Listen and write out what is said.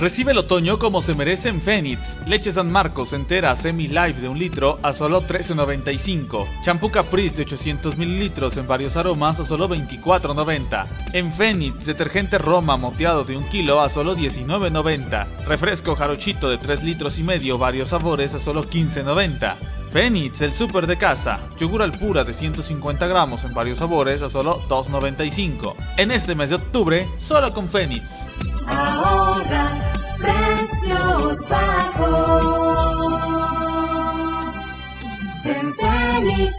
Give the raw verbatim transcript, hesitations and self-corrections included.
Recibe el otoño como se merece en Fénix. Leche San Marcos entera semi-life de un litro a solo trece noventa y cinco. Champú Caprice de ochocientos mililitros en varios aromas a solo veinticuatro noventa. En Fénix, detergente Roma moteado de un kilo a solo diecinueve noventa. Refresco Jarochito de tres litros y medio varios sabores a solo quince noventa. Fénix, el súper de casa. Yogur Alpura de ciento cincuenta gramos en varios sabores a solo dos noventa y cinco. En este mes de octubre, solo con Fénix. Ahorra precios bajos en Fénix.